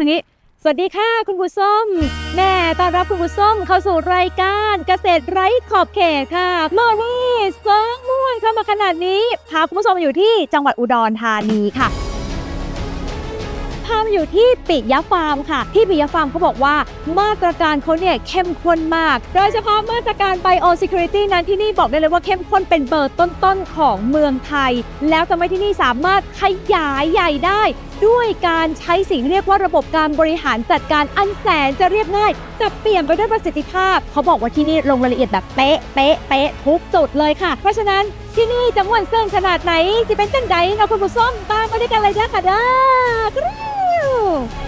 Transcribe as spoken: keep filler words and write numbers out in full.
ทางนี้สวัสดีค่ะคุณผู้ส้มแม่ต้อนรับคุณผู้ส้มเข้าสู่รายการเกษตรไร้ขอบเขตค่ะเมื่อนี้เซิร์ฟม่วนเข้ามาขนาดนี้พาคุณผู้ชมอยู่ที่จังหวัดอุดรธานีค่ะพามาอยู่ที่ปิยะฟาร์มค่ะที่ปิยะฟาร์มเขาบอกว่ามาตรการเขาเนี่ยเข้มข้นมากโดยเฉพาะมาตรการ Bio Security นั้นที่นี่บอกได้เลยว่าเข้มข้นเป็นเบอร์ต้นๆของเมืองไทยแล้วทำให้ที่นี่สามารถขยายใหญ่ได้ด้วยการใช้สิ่งเรียกว่าระบบการบริหารจัดการอันแสนจะเรียบง่ายแต่เปลี่ยนไปด้วยประสิทธิภาพเขาบอกว่าที่นี่ลงรายละเอียดแบบเป๊ะเป๊ะเป๊ะทุกจุดเลยค่ะเพราะฉะนั้นที่นี่จะม่วนเซิงขนาดไหนจะเป็นจังใดเราคุณผู้ชมตามมาด้วยกันเลยนะค่ะเด้อ